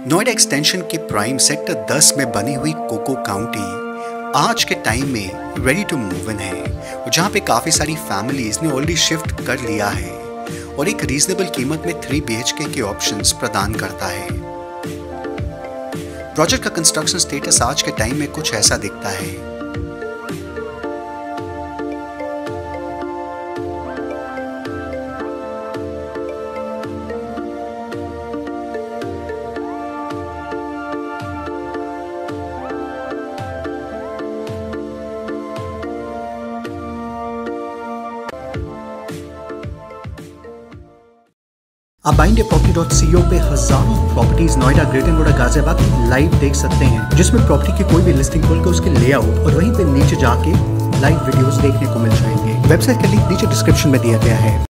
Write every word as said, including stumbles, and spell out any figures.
Noida extension के prime sector दस में बनी हुई कोको काउंटी आज के टाइम में रेडी टू मूव इन है, जहां पे काफी सारी फैमिलीज ने ऑलरेडी शिफ्ट कर लिया है और एक रीजनेबल कीमत में थ्री बीएचके के ऑप्शंस प्रदान करता है। प्रोजेक्ट का कंस्ट्रक्शन स्टेटस आज के टाइम में कुछ ऐसा दिखता है। आप buy India property dot C O पे हजारों properties Noida, Greater Noida, Ghaziabad live देख सकते हैं, जिसमें प्रॉपर्टी की कोई भी लिस्टिंग खोल के उसके लेआउट और वहीं पे नीचे जाके लाइव वीडियोस देखने को मिल जाएंगे। वेबसाइट का लिंक नीचे डिस्क्रिप्शन में दिया गया है।